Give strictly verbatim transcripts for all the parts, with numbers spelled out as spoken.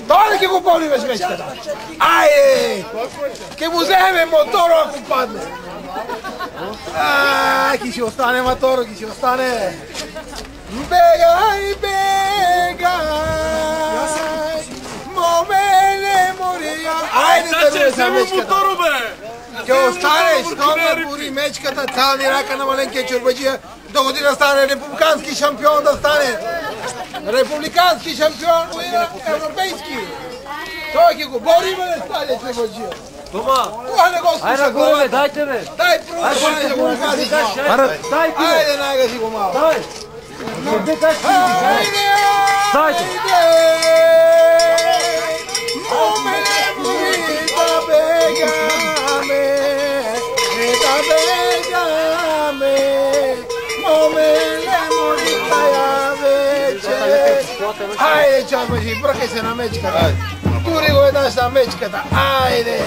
Doamne, che cu Pauli vezi mečkata. Ajde! Che mu zeme motorul ako padne. Aj, ki si ostane motoru, ki si ostane. Begaj, begaj. Momene morija. Ajde, te vezi mečkata. Che ostane, stoma puri mečkata, цялни рака на маленькия чорбаджия. До година стане републикански шампион да стане. Републикански шампион, европейски. Той ке го бори, бе, не стане чорбаджия. Тома! Кога не го слуша? Айде горе, дайте бе! Дай пробвай да го нагази. Дайте бе! Айде, нагази го малко. Дай! Айде! Дайте! Момене мори да бегаме, да бегаме. Момене мори да я вече. Айде, чорбаджи, бръкай се на мечката. Тури го еднаш на мечката. Айде!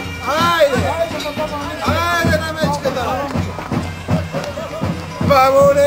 Vamos!